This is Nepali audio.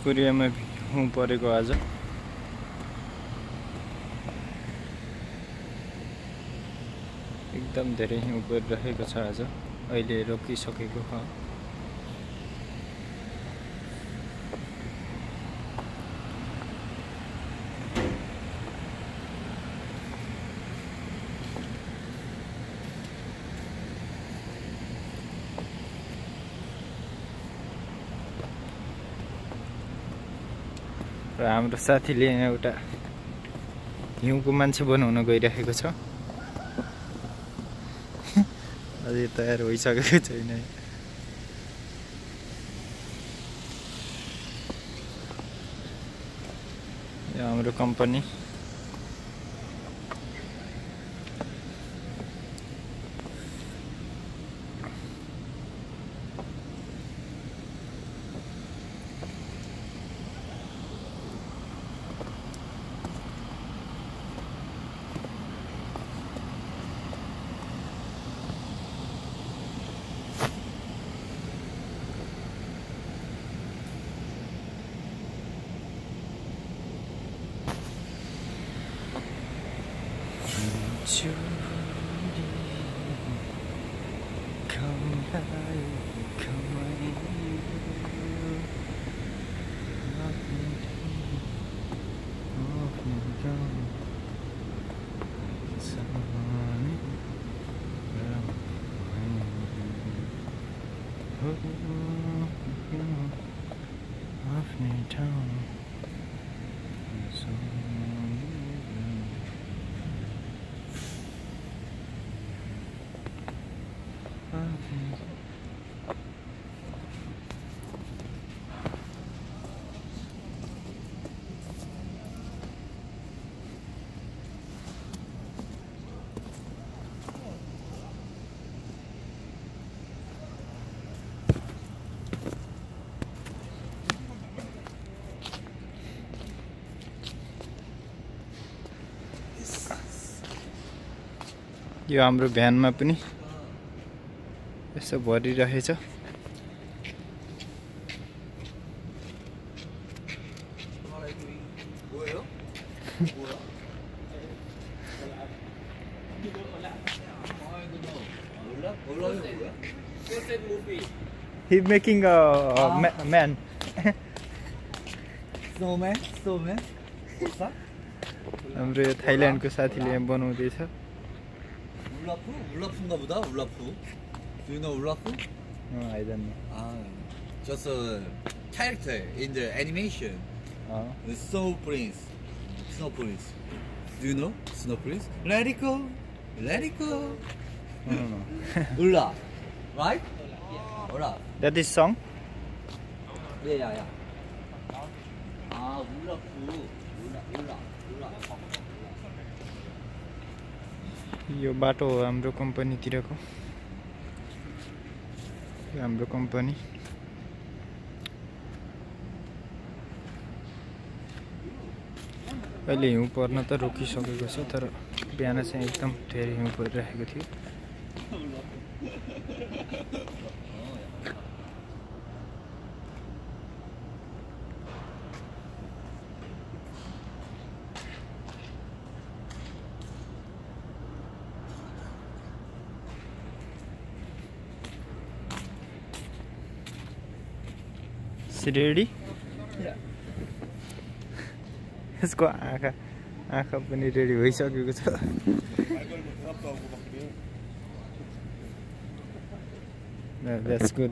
कोरियामा हिउँ परेको आज। एकदम धेरै हिउँ परिरहेको छ आज। अहिले रोकिसकेको छ। र हाम्रो साथीले एउटा हिउँको मान्छे बनाउन गइरहेको छ। अझै तयार भइसकेको छैन। यो हाम्रो कम्पनी यो हाम्रो भ्यानमा पनि यसो भरिरहेछ। He making a man. Snowman. हाम्रो यो थाइल्यान्डको साथीले यहाँ बनाउँदैछ। 울라프인가 보다. 울라프. Do you know 울라프? No, I don't know. Just a character in the animation. The Snow Prince. Do you know Snow Prince? Let it go. No. 울라, right? 울라. That is song? Yeah. 울라프. 울라. यो बाटो हो हाम्रो कम्पनीतिरको। यो हाम्रो कम्पनी। अहिले हिउँ पर्न त रोकिसकेको छ, तर बिहान चाहिँ एकदम धेरै हिउँ परिरहेको थियो। रेडी यसको आँखा पनि रेडी भइसकेको छ। That's good.